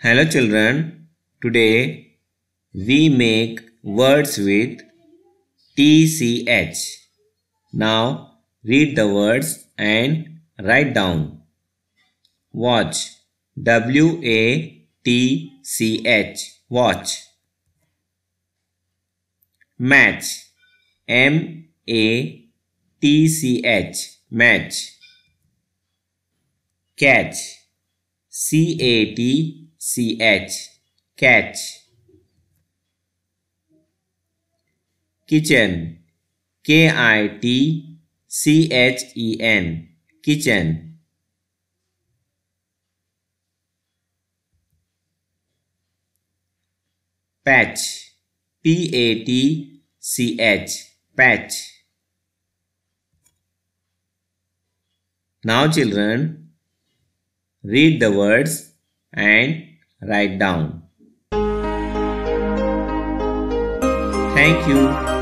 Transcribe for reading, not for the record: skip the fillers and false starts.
Hello children, today we make words with TCH. Now read the words and write down. Watch, WATCH, watch. Match, MATCH, match. Catch, CATCH, catch. Kitchen, KITCHEN, kitchen. Patch, PATCH, patch. Now children, read the words and write down. Thank you.